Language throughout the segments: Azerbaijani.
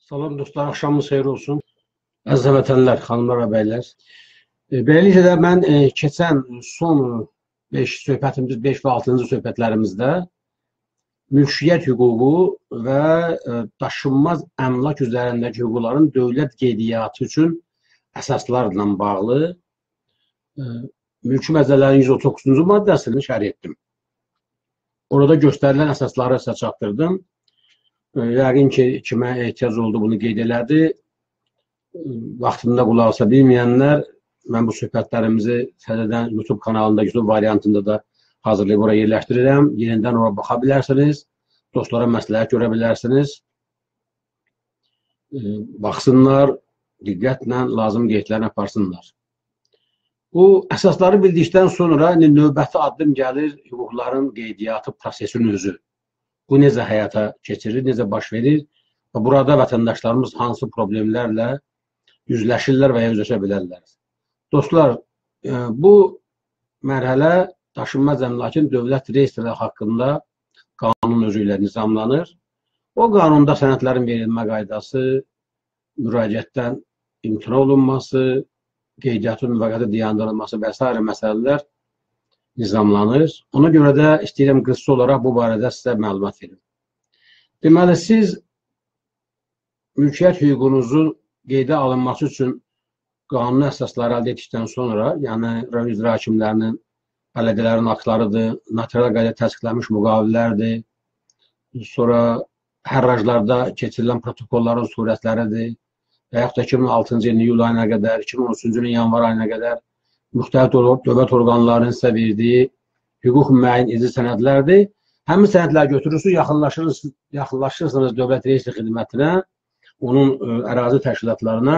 Salam dostlar, axşamınız xeyir olsun. Əziz vətənlər, xanımlar və bəylər. Beləliklə də mən keçən son 5 söhbətimiz, 5 və 6-cı söhbətlərimizdə mülkiyyət hüququ və daşınmaz əmlak üzərindəki hüquqların dövlət qeydiyyatı üçün əsaslarla bağlı mülki məcəllərin 139-cu maddəsini şərh etdim. Orada göstərilən əsasları sizə çatdırdım. Yəqin ki, kimə ehtiyac oldu bunu qeyd elədi. Vaxtında qulaq asa bilməyənlər, mən bu söhbətlərimizi təzədən YouTube kanalında, YouTube variantında da hazırlayıb oraya yerləşdirirəm. Yenidən oraya baxa bilərsiniz. Dostlara məsləhət görə bilərsiniz. Baxsınlar, diqqətlə lazım qeydlərini aparsınlar. Bu əsasları bildikdən sonra növbəti addım gəlir hüquqların qeydiyyatı prosesinin özü. Bu necə həyata keçirir, necə baş verir və burada vətəndaşlarımız hansı problemlərlə üzləşirlər və ya üzləşə bilərlər. Dostlar, bu mərhələ daşınmaz əmlakın dövlət reyestrləri haqqında qanun özü ilə nizamlanır. O qanunda sənədlərin verilmə qaydası, müraciətdən imtina olunması, qeydiyyatın müvəqqəti dayandırılması və s. məsələlər nizamlanır. Ona görə də istəyirəm qısa olaraq bu barədə sizə məlumat verim. Deməli, siz mülkiyyət hüququnuzun qeydə alınması üçün qanuni əsasları əldə etdikdən sonra, yəni rayon icra hakimlərinin, bələdiyyələrin aktlarıdır, notarial qayda təsdiqlənmiş müqavillərdir, sonra hərraclarda keçirilən protokolların surətləridir və yaxud da 2006-cı ilin iyul ayına qədər, 2013-cü ilin yanvar ayına qədər müxtəlif dövlət orqanlarının sizə verdiyi hüquq müəyyən edici sənədlərdir. Həmin sənədləri götürürsünüz, yaxınlaşırsınız dövlət reyestri xidmətinə, onun ərazi təşkilatlarına,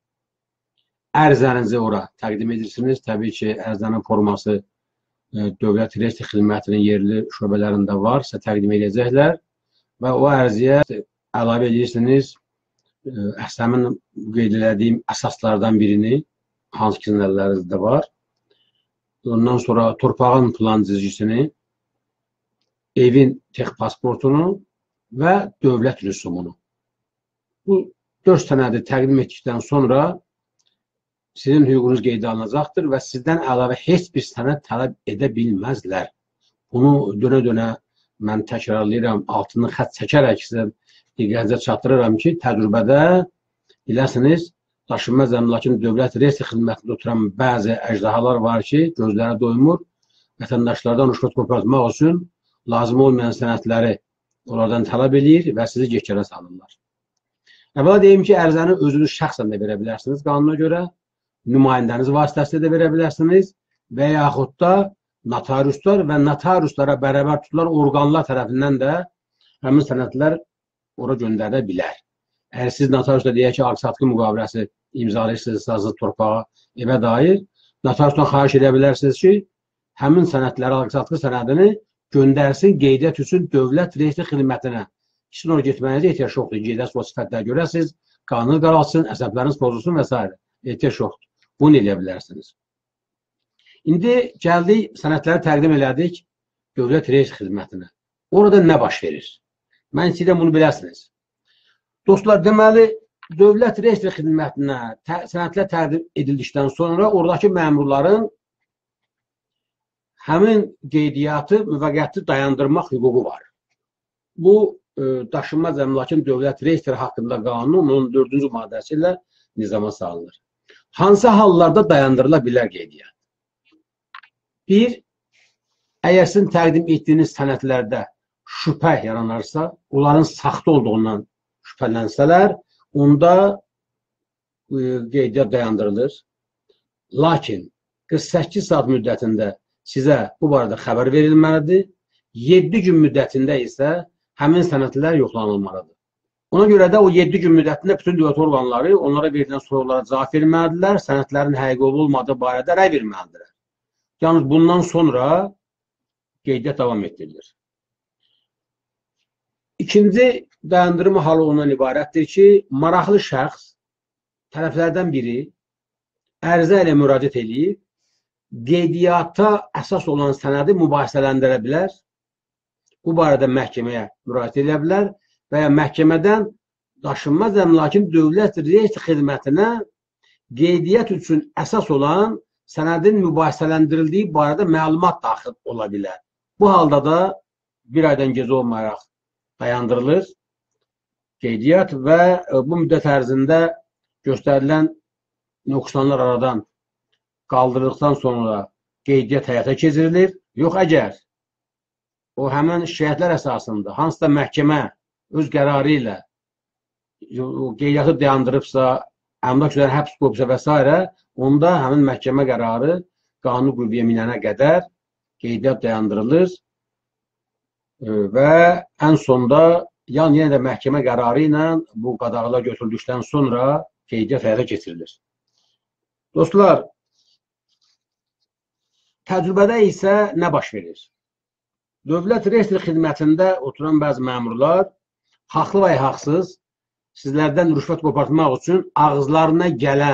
ərizənizi ora təqdim edirsiniz. Təbii ki, ərizənin forması dövlət reyestri xidmətinin yerli şöbələrində var, sizə təqdim edəcəklər və o ərizəyə əlavə edirsiniz həmin qeyd elədiyim əsaslardan birini, hansı ki əllərinizdə var. Ondan sonra torpağın plan cizgisini, evin tex pasportunu və dövlət rüsumunu. Bu 4 sənədi təqdim etdikdən sonra sizin hüququnuz qeydə alınacaqdır və sizdən əlavə heç bir sənəd tələb edə bilməzlər. Bunu dönə-dönə mən təkrarlayıram, altını xətt çəkərək sizə diqqətinizə çatdırıram ki, təcrübədə biləsiniz, daşınmaz əmlakın dövlət reyestri xidmətində oturan bəzi əjdahalar var ki, gözləri doymur, vətəndaşlardan rüşvət qopartmaq üçün lazım olmayan sənədləri onlardan tələb edir və sizi geçərə salırlar. Əvvəla deyim ki, ərizəni özünüz şəxsən də verə bilərsiniz qanuna görə, nümayəndəniz vasitəsilə də verə bilərsiniz və yaxud da notariuslar və notariuslara bərabər tutulan orqanlar tərəfindən də həmin sənədlər ora göndərilə bilər. Əgər siz notariusla deyək ki, alqı-satqı müqaviləsi imzalayırsınızsa torpağa, evə dair, notariusdan xahiş edə bilərsiniz ki, həmin sənədləri, alqı-satqı sənədini göndərsin qeydiyyat üçün dövlət reyestri xidmətinə. İşin oraya getməyinizə ehtiyac yoxdur. Qeydiyyat sifətlər görəsiniz, qanun qaralsın, əsəbləriniz pozulsun və s. ehtiyac yoxdur. Bunu edə bilərsiniz. İndi gəldik, sənədləri təqdim elədik dövlət reyestri xidmətinə. Orada nə baş verir? Mən istəyirəm bunu biləsiniz. Dostlar, deməli, dövlət reyestri xidmətinə sənədlər təqdim edildikdən sonra oradakı məmurların həmin qeydiyyatı müvəqqəti dayandırmaq hüququ var. Bu, daşınmaz əmlakın dövlət reyestri haqqında qanunun 4-cü maddəsi ilə nizama salınır. Hansı hallarda dayandırıla bilər qeydiyyat? 1. Əgər sizin təqdim etdiyiniz sənədlərdə şübhə yaranarsa, onların saxta olduğundan şübhələnsələr, onda qeydiyyat dayandırılır. Lakin 48 saat müddətində sizə bu barədə xəbər verilməlidir. 7 gün müddətində isə həmin sənədlər yoxlanılmalıdır. Ona görə də o 7 gün müddətində bütün dövlət orqanları onlara verilən sorulara cavab verməlidirlər, sənədlərin həqiqi olmadığı barədə rəy verməlidirlər. Yalnız bundan sonra qeydiyyat davam etdirilir. İkinci dayandırma halı ondan ibarətdir ki, maraqlı şəxs tərəflərdən biri ərizə ilə müraciət edib, qeydiyyata əsas olan sənədi mübahisələndirə bilər, bu barədə məhkəməyə müraciət edə bilər və ya məhkəmədən daşınmaz əmlakın dövlət reyestr xidmətinə qeydiyyat üçün əsas olan sənədin mübahisələndirildiyi barədə məlumat daxil ola bilər. Bu halda da bir aydan gec olmayaraq dayandırılır qeydiyyat və bu müddət ərzində göstərilən nöqsanlar aradan qaldırıldıqdan sonra qeydiyyat həyata keçirilir. Yox, əgər o həmin şikayətlər əsasında hansısa məhkəmə öz qərarı ilə qeydiyyatı dayandırıbsa, əmlak üzrə həbs qoyubsa və s. onda həmin məhkəmə qərarı qanuni qüvvəyə minənə qədər qeydiyyat dayandırılır və ən sonda yenə də məhkəmə qərarı ilə bu qadağalar götürüldükdən sonra qeydiyyat həyata keçirilir. Dostlar, təcrübədə isə nə baş verir? Dövlət reyestr xidmətində oturan bəzi məmurlar haqlı və ya haqsız sizlərdən rüşvət qopartmaq üçün ağızlarına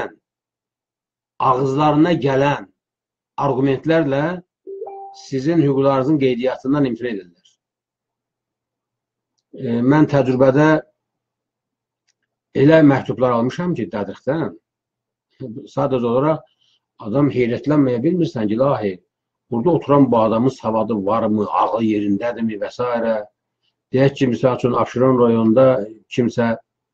gələn argumentlərlə sizin hüquqlarınızın qeydiyyatından imtina edirlər. Mən təcrübədə elə məktublar almışam ki, dədrixdən, sadəcə olaraq adam heyrətlənməyə bilmirsən ki, ilahi, burada oturan bu adamın savadı varmı, ağlı yerindədirmi və s. Deyək ki, misal üçün, Abşeron rayonunda kimsə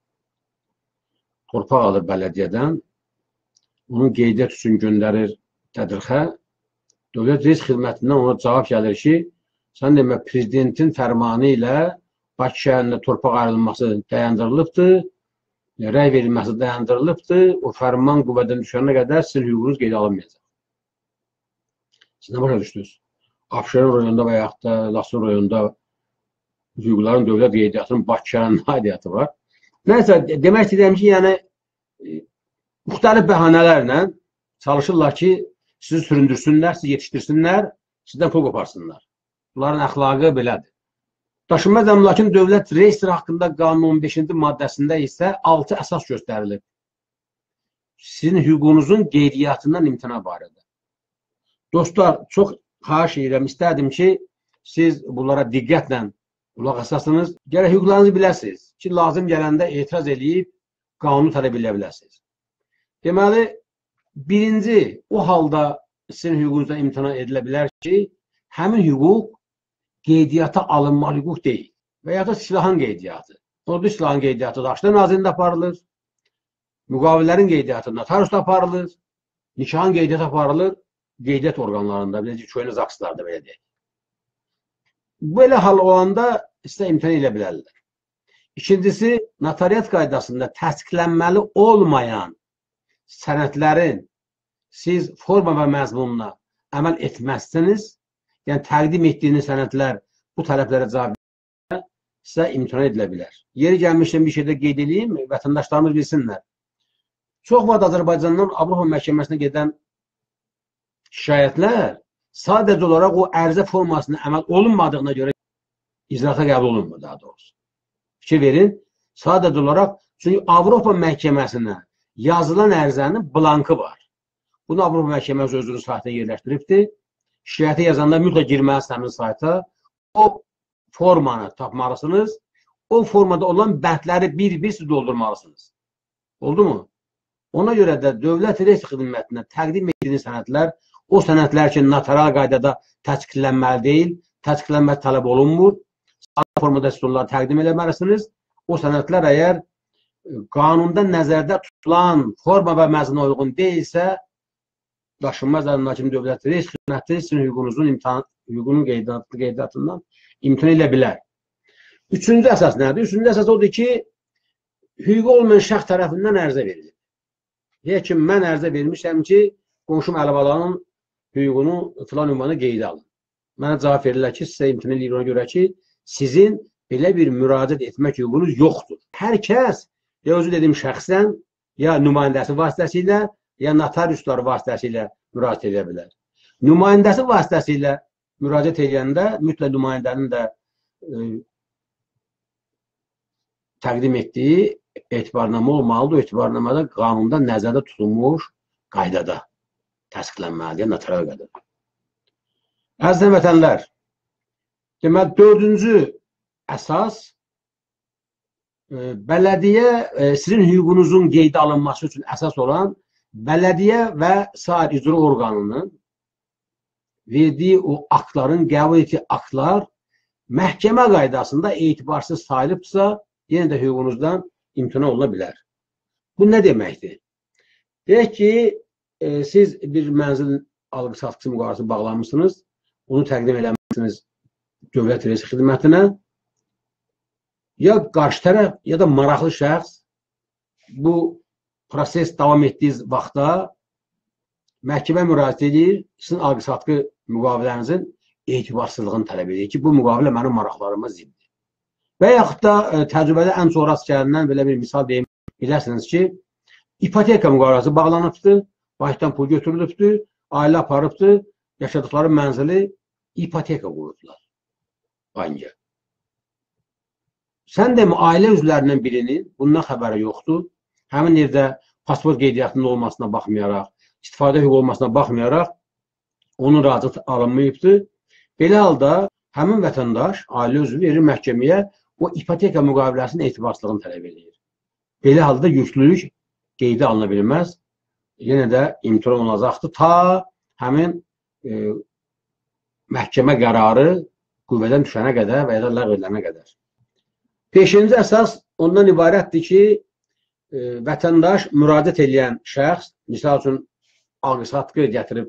torpaq alır bələdiyyədən, onun qeydiyyat üçün göndərir tədrixə, dövlət reyestr xidmətindən ona cavab gəlir ki, sən demə, prezidentin fərmanı ilə Bakı şəhərində torpaq ayrılması dayandırılıbdır, rəy verilməsi dayandırılıbdır, o fərman qüvvədən düşənə qədər sizin hüququnuz qeydə alınmayacaq. Siz nə başa düşdünüz? Abşeron rayonunda və yaxud da Laçın rayonunda hüquqların dövlət qeydiyyatının Bakı şəhərində aidiyyatı var. Nəysə, demək istəyirəm ki, yəni, müxtəlif bəhanələrlə çalışırlar ki, sizi süründürsünlər, sizi yetişdirsinlər, sizdən pul qoparsınlar. Bunların əxlaqı belədir. Daşınmaz əmlakın dövlət reyestri haqqında qanunun 15-ci maddəsində isə 6 əsas göstərilir. Sizin hüququnuzun qeydiyyatından imtina barədə. Dostlar, çox xahiş edirəm, istədim ki, siz bunlara diqqətlə qulaq asasınız. Gərək hüquqlarınızı biləsiniz ki, lazım gələndə etiraz edib qanunu tələb edə bilərsiniz. Deməli, birinci, o halda sizin hüququnuzdan imtina edilə bilər ki, həmin hüquq qeydiyyata alınmalı hüquq deyil və ya da silahın qeydiyyatı. Orada silahın qeydiyyatı Daşdar Nazirliyində aparılır, müqavillərin qeydiyyatı notariusda aparılır, nikahın qeydiyyatı aparılır, qeydiyyat orqanlarında, biləcək, köynə zaksılarda belə deyək. Belə hal olanda sizə imtina edə bilərlər. İkincisi, notariat qaydasında təsdiqlənməli olmayan sənədlərin siz forma və məzmununa əməl etməzsiniz, yəni təqdim etdiyiniz sənədlər bu tələblərə cavab verir, sizə imtina edilə bilər. Yeri gəlmişdən bir şeydə qeyd edeyim, vətəndaşlarımız bilsinlər. Çox vaxt Azərbaycandan Avropa məhkəməsinə gedən şikayətlər sadəcə olaraq o ərizə formasına əməl olunmadığına görə icraata qəbul olunmur, daha doğrusu. Fikir verin, sadəcə olaraq, çünki Avropa məhkəməsinə yazılan ərizənin blankı var. Bunu Avropa məhkəməsi özünün saytına yerləşdiribdir. Şikayətə yazanda mütləq girməlisiniz həmin sayta, o formanı tapmalısınız, o formada olan bəndləri bir-bir siz doldurmalısınız. Oldu mu? Ona görə də dövlət reyestr xidmətinə təqdim etdiyiniz sənədlər, o sənədlər ki, notarial qaydada təsdiqlənməli deyil, təsdiqlənməli tələb olunmur, sağlam formada siz onları təqdim etməlisiniz. O sənədlər əgər qanunda nəzərdə tutulan forma və məzuna uyğun deyilsə, daşınmaz əmlakın dövlət reyestr xidməti sizin hüququnun qeydiyyatından imtina edə bilər. Üçüncü əsas nədir? Üçüncü əsas odur ki, hüququ olmayan şəxs tərəfindən ərizə verilir. Deyək ki, mən ərizə vermişəm ki, qonşum Əlibalanın hüququnu filan ünvanı qeydə alın. Mənə cavab verirlər ki, sizə imtina edir ona görə ki, sizin belə bir müraciət etmək hüququnuz yoxdur. Hər kəs, ya özü dediyim şəxsən, ya nümayəndəsi vasitəsilə, ya notariuslar vasitəsilə müraciət edə bilər. Nümayəndəsi vasitəsilə müraciət edəndə mütləq nümayəndənin də təqdim etdiyi etibarnamə olmalıdır. O etibarnamada qanunda nəzərdə tutulmuş qaydada təsdiqlənməlidir, notarial qaydada. Əziz vətənlər, deməli, dördüncü əsas bələdiyyə sizin hüququnuzun qeydə alınması üçün əsas olan bələdiyyə və sair icra orqanının verdiyi o aktların, qəbul etdiyi aktlar məhkəmə qaydasında etibarsız sayılıbsa, yenə də hüququnuzdan imtina oluna bilər. Bu nə deməkdir? Deyək ki, siz bir mənzil alqı-satqısı müqaviləsi bağlanmışsınız, onu təqdim eləmişsiniz dövlət reestri xidmətinə, ya qarşı tərəf, ya da maraqlı şəxs bu proses davam etdiyi vaxtda məhkəmə müraciət edir, sizin alqı-satqı müqavilənizin etibarsızlığını tələb edir ki, bu müqavilə mənim maraqlarıma ziddir. Və yaxud da təcrübədə ən çox rast gəlindən belə bir misal deyim, bilirsiniz ki, ipoteka müqaviləsi bağlanıbdır, bankdan pul götürülübdür, ailə aparıbdır, yaşadıkları mənzili ipoteka qoyublar banka. Sən demə, ailə üzvlərindən birinin bundan xəbəri yoxdur. Həmin yerdə pasport qeydiyyatının olmasına baxmayaraq, istifadə hüququ olmasına baxmayaraq, onun razılıq alınmayıbdır. Belə halda həmin vətəndaş, ailə üzvü verir məhkəməyə, o ipoteka müqaviləsinin etibarsızlığını tələb edir. Belə halda yüklülük qeydə alına bilməz. Yenə də imtina olunacaqdır ta həmin məhkəmə qərarı qüvvədən düşənə qədər və ya da ləğv edilənə qədər. Beşinci əsas ondan ibarətdir ki, vətəndaş müraciət edən şəxs, misal üçün alqı-satqı gətirib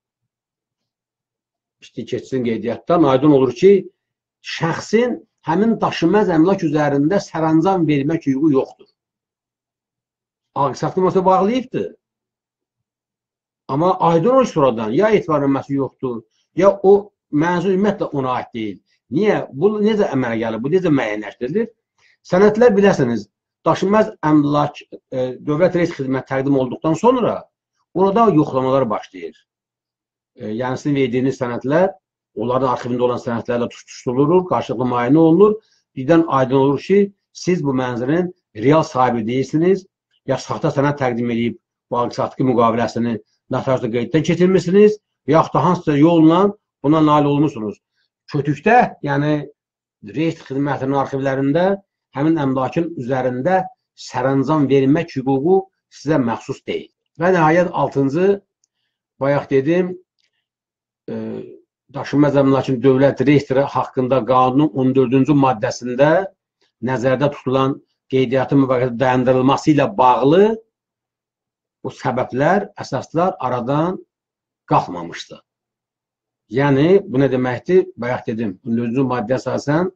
keçsin qeydiyyatdan, aydın olur ki, şəxsin həmin daşınmaz əmlak üzərində sərəncam vermək hüququ yoxdur. Alqı-satqı məsələ bağlayıbdır. Amma aydın olur sonradan, ya etibar edilməsi yoxdur, ya o mənzil ümumiyyətlə ona aid deyil. Niyə? Bu necə əmələ gəlir? Bu necə müəyyənləşdirilir? Sənədlər biləsiniz, daşınmaz əmlak dövlət reestri xidməti təqdim olduqdan sonra orada yoxlamalar başlayır. Yəni sizin verdiyiniz sənədlər, onların arxivində olan sənədlərlə tutuşdurulur, qarşılıqlı müayinə olunur. Birdən aydın olur ki, siz bu mənzilin real sahibi deyilsiniz, ya saxta sənəd təqdim edib bu alqı-satqı müqaviləsini notariusda qeyddən keçirmişsiniz, yaxud da hansısa yolla buna nail olmuşsunuz. Kötükdə, yəni reestri xidmətinin arxivlərində həmin əmlakın üzərində sərəncam vermək hüququ sizə məxsus deyil. Və nəhayət 6-cı, bayaq dedim, daşınmaz əmlakın dövlət reestri haqqında qanunun 14-cü maddəsində nəzərdə tutulan qeydiyyatın müvəqqəti dayandırılması ilə bağlı o səbəblər, əsaslar aradan qalxmamışdır. Yəni, bu nə deməkdir? Bayaq dedim, 14-cü maddə əsasən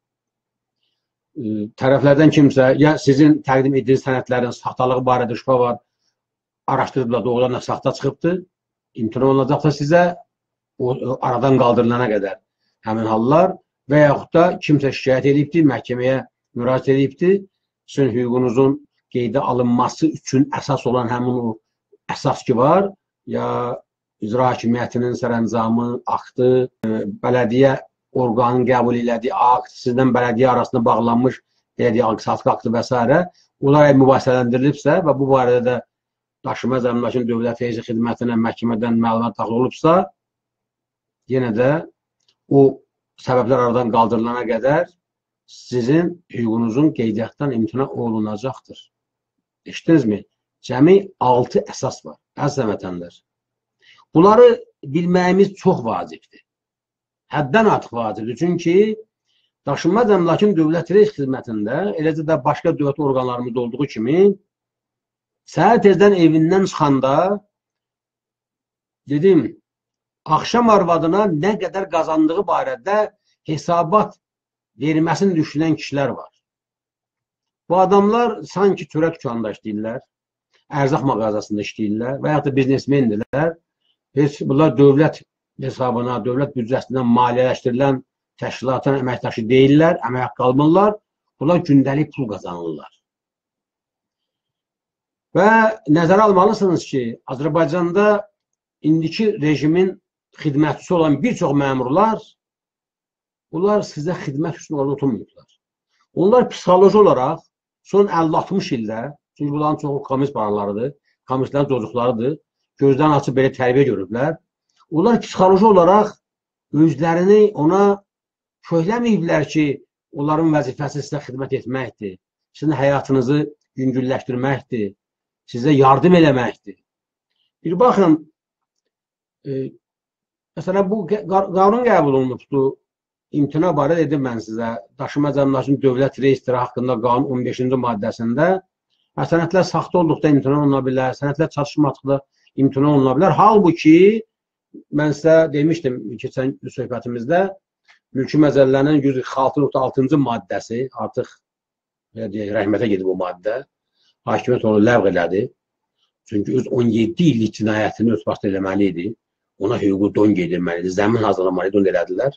tərəflərdən kimsə, ya sizin təqdim etdiyiniz sənədlərin saxtalığı barədə şübhə var, araşdırıblar, doğrudan da saxta çıxıbdır, imtina olunacaqsa sizə o aradan qaldırılana qədər həmin hallar və yaxud da kimsə şikayət edibdir, məhkəməyə müraciət edibdir, sizin hüququnuzun qeydə alınması üçün əsas olan həmin o əsas ki var, ya icra hakimiyyətinin sərəncamı, aktı, bələdiyyə orqanın qəbul elədiyi akt, sizdən bələdiyyə arasında bağlanmış alqı-satqı aktı və s. Onlar mübahisələndirilibsə və bu barədə də daşınmaz əmlakın dövlət reestri xidmətinə məhkəmədən məlumat daxil olubsa, yenə də o səbəblər aradan qaldırılana qədər sizin hüququnuzun qeydiyyatdan imtina olunacaqdır. Eşitdinizmi? Cəmi 6 əsas var. Əziz vətəndaşlar. Bunları bilməyimiz çox vacibdir. Həddən artıq vacibdir. Çünki daşınmaz əmlakın dövlət reestri xidmətində, eləcə də başqa dövlət orqanlarımızda olduğu kimi, səhər tezdən evindən çıxanda, dedim, axşam arvadına nə qədər qazandığı barədə hesabat verilməsini düşünən kişilər var. Bu adamlar sanki çörək dükanında işləyirlər, ərzaq mağazasında işləyirlər və yaxud da biznesmendirlər. Bunlar dövlət hesabına, dövlət büdcəsindən maliyyələşdirilən təşkilatın əməkdaşı deyirlər, əmək haqqı almırlar. Bunlar gündəlik pul qazanırlar. Və nəzərə almalısınız ki, Azərbaycanda indiki rejimin xidmətçisi olan bir çox məmurlar, bunlar sizə xidmət üçün orada oturmayıblar. Onlar psixoloji olaraq son 50-60 ildə, çünki bunların çoxu komunist paralarıdır, kommunistlərin çocuklarıdır, gözdən açıb belə tərbiyə görüblər. Onlar psixoloji olaraq özlərini ona köhləməyiblər ki, onların vəzifəsi sizə xidmət etməkdir. sizin həyatınızı yüngülləşdirməkdir, sizə yardım eləməkdir. Bir baxın, məsələn, bu qanun qəbul olunubdur. İmtina barədə dedim mən sizə. Daşınmaz əmlakın dövlət reyestri haqqında qanun 15-ci maddəsində sənədlər saxta olduqda imtina oluna bilər, sənədlər çatışmadıqda imtina oluna bilər. Halbuki, mən sizə demişdim keçən söhbətimizdə, mülki məcəllənin 146.6-cı maddəsi, artıq rəhmətə gedib o maddə, hakimiyyət onu ləğv elədi. Çünki öz 17 illik cinayətini öz vaxt eləməli idi. Ona hüququ don gedirməli idi, zəmin hazırlamalı idi, onu elədilər.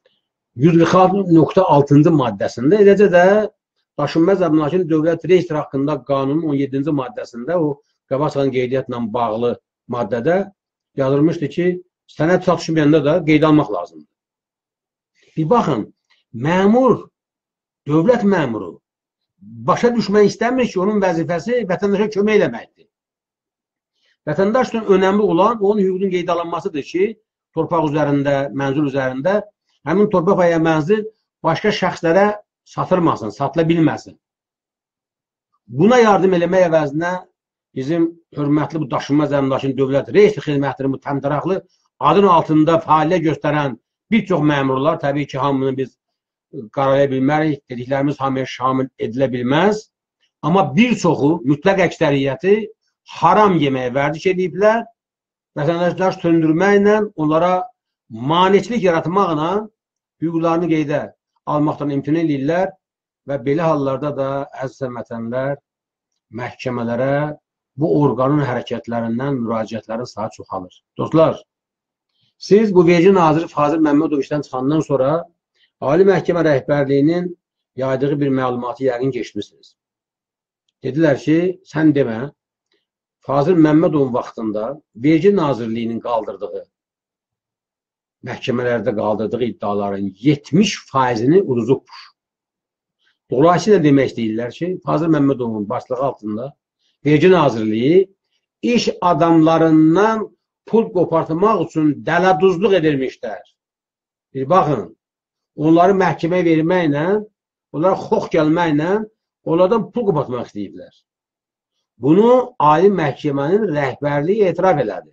146.6-cı maddəsində, eləcə də daşınmaz əmlakın dövlət reyestri haqqında qanunun 17-ci maddəsində, o qabaqcadan qeydiyyatla bağlı maddədə yazılmışdı ki, sənəd çatışmayanda da qeyd almaq lazımdır. Bir baxın, məmur, dövlət məmuru başa düşmək istəmir ki, onun vəzifəsi vətəndaşa kömək eləməkdir. Vətəndaş üçün önəmli olan onun hüququnun qeyd alınmasıdır ki, torpaq üzərində, mənzil üzərində həmin torpaq və ya mənzil başqa şəxslərə satılmasın, satıla bilməsin. Buna yardım eləmək əvəzinə bizim hörmətli bu daşınmaz əmlakın dövlət reyestri xidmətinin bu təmtəraqlı adın altında fəaliyyət göstərən bir çox məmurlar, təbii ki, hamını biz qaralaya bilmərik, dediklərimiz hamıya şamil edilə bilməz. Amma bir çoxu, mütləq əksəriyyəti haram yeməyə vərdiş ediblər, vətəndaşlar söndürməklə, onlara maneçilik yaratmaqla hüquqlarını qeydə almaqdan imtina edirlər və belə hallarda da əziz vətənlər məhkəmələrə bu orqanın hərəkətlərindən müraciətlərin sayı çoxalır. Dostlar, siz bu vergi naziri Fazil Məmmədov işdən çıxandan sonra Ali Məhkəmə rəhbərliyinin yaydığı bir məlumatı yəqin geçmişsiniz. Dedilər ki, sən demə, Fazil Məmmədovun vaxtında vergi nazirliyinin qaldırdığı, məhkəmələrdə qaldırdığı iddiaların 70%-ni uduzubmuş. Dolayısıyla demək istəyirlər ki, Fazil Məmmədovun başlığı altında vergi nazirliyi iş adamlarından pul qopartmaq üçün dələduzluq edilmişlər. Bir baxın, onları məhkəməyə verməklə, onlara xox gəlməklə onlardan pul qopartmaq istəyirlər. Bunu Ali Məhkəmənin rəhbərliyi etiraf elədi.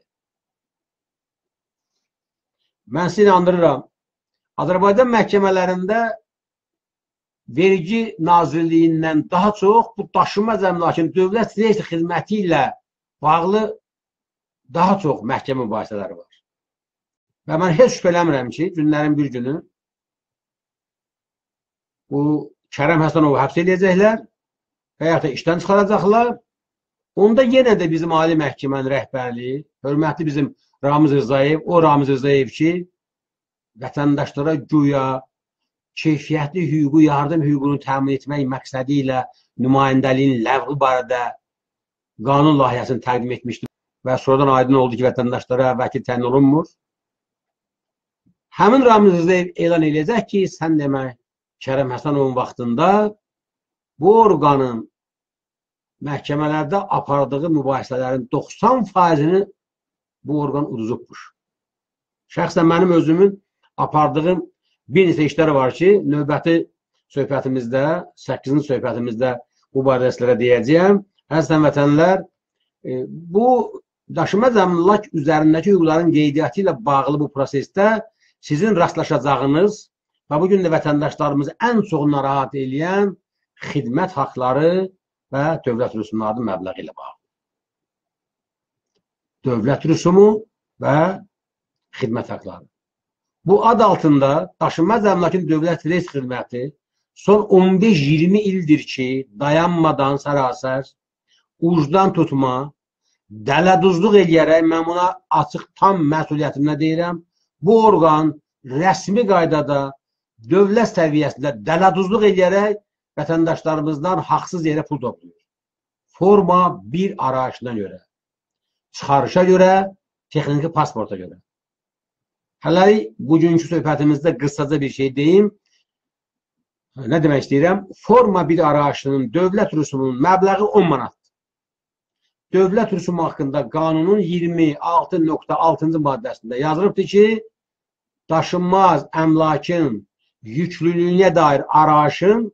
Mən sizi inandırıram, Azərbaycan məhkəmələrində vergi nazirliyindən daha çox bu daşınmaz əmlakın dövlət reyestri xidməti ilə bağlı daha çox məhkəmə mübahisələri var. Və mən heç şübhələmirəm ki, günlərin bir günü bu Kərəm Həsənovu həbs edəcəklər və ya da işdən çıxaracaqlar. Onda yenə də bizim Ali Məhkəmənin rəhbərliyi, hörmətli bizim Ramiz Rzayev, o Ramiz Rzayev ki, vətəndaşlara güya keyfiyyətli hüququ, yardım hüququnu təmin etmək məqsədi ilə nümayəndəliyin ləğvi barədə qanun layihəsini təqdim etmişdir və sonradan aydın oldu ki, vətəndaşlara vəkil təyin olunmur. Həmin Ramiz Rzayev elan edəcək ki, sən demək, Kərəm Həsənovun vaxtında bu orqanın məhkəmələrdə apardığı mübahisələrin 90%-ni bu orqan uduzubmuş. Şəxsən mənim özümün apardığım bir neçə işlər var ki, növbəti söhbətimizdə, 8-ci söhbətimizdə bu barədə sizlərə deyəcəyəm. Əziz vətənlər, bu daşınmaz əmlak üzərindəki hüquqların qeydiyyatı ilə bağlı bu prosesdə sizin rastlaşacağınız və bugün də vətəndaşlarımızı ən çox narahat edən xidmət haqları və dövlət rüsumlarının məbləği ilə bağlı. Dövlət rüsumu və xidmət haqları. Bu ad altında daşınmaz əmlakın dövlət reyestri xidməti son 15-20 ildir ki, dayanmadan sərasər, ucdan tutma, dələduzluq eləyərək, mən buna açıq tam məsuliyyətimlə deyirəm, bu orqan rəsmi qaydada dövlət səviyyəsində dələduzluq eləyərək vətəndaşlarımızdan haqsız yerə pul toplayır. Forma 1 arayışına görə, çıxarışa görə, texniki pasporta görə. Hələlik bugünkü söhbətimizdə qısaca bir şey deyim. Nə demək istəyirəm? Forma 1 arayışının dövlət rüsumunun məbləği 10 manatdır. Dövlət rüsumu haqqında qanunun 26.6-cı maddəsində yazılıbdır ki, daşınmaz əmlakın yüklülüyünə dair arayışın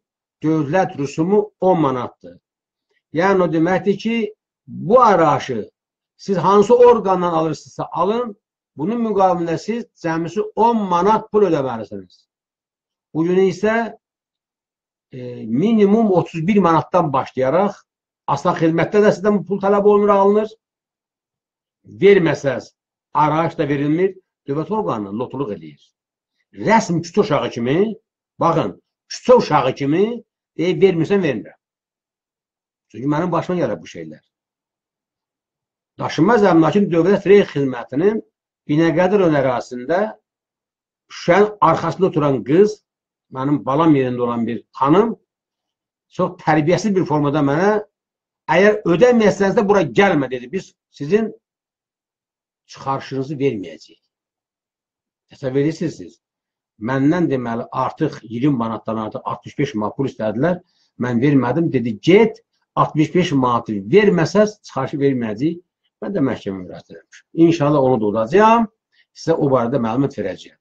dövlət rüsumu 10 manatdır. Yəni o deməkdir ki, bu araşı siz hansı orqandan alırsınızsa alın, bunun müqabilində siz cəmisi 10 manat pul ödəməlisiniz. Bugün isə minimum 31 manatdan başlayaraq aslan xidmətdə də sizdən bu pul tələb olunur, alınır. Verməsəz, arayış da verilmir, dövlət orqanı lotuluq edir. Rəsm küçə uşağı kimi, baxın, küçə uşağı kimi deyib vermirsən, vermirəm. Çünki mənim başıma gəlir bu şeylər. Daşınmaz əmlakın dövlət reyx xidmətinin Binəqədir ərazisində Şuşanın arxasında oturan qız, mənim balam yerində olan bir xanım, çox tərbiyəsiz bir formada mənə əgər ödəməyəsəniz də bura gəlmə dedi. Biz sizin çıxarışınızı verməyəcəyik. Təsəvvür edirsiniz. Məndən deməli artıq 20 manatdan artıq 65 manat pul istədilər. Mən vermədim. Dedi get 65 manatı verməsəz çıxarışı verməyəcəyik. Mən də məhkəmə müraciət etmişəm. İnşallah onu da udacağam. Sizə o barədə məlumat verəcəyəm.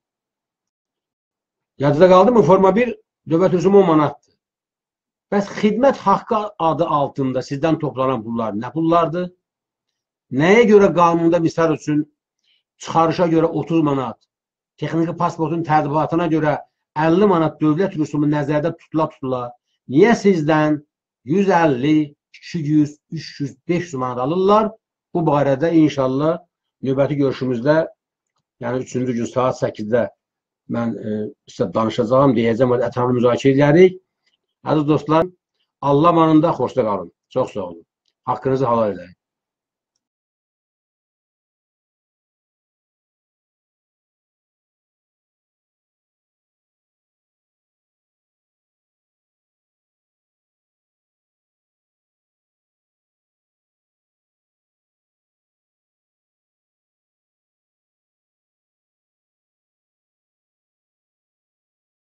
Yadda qaldı mı? Forma 1 dövlət rüsumu 10 manatdır. Bəs xidmət haqqı adı altında sizdən toplanan pullar nə pullardır? Nəyə görə qanunda misal üçün çıxarışa görə 30 manat, texniki pasportun tədbiqatına görə 50 manat dövlət rüsumu nəzərdə tutula-tutula, niyə sizdən 150, 200, 300, 500 manat alırlar? Bu barədə inşallah növbəti görüşümüzdə, yəni 3-cü gün saat 8-də mən sizə danışacağım, deyəcəm, ətraflı müzakirə edərik. Əziz dostlar, Allah manında xoşda qalın. Çox sağ olun. Haqqınızı halal edin.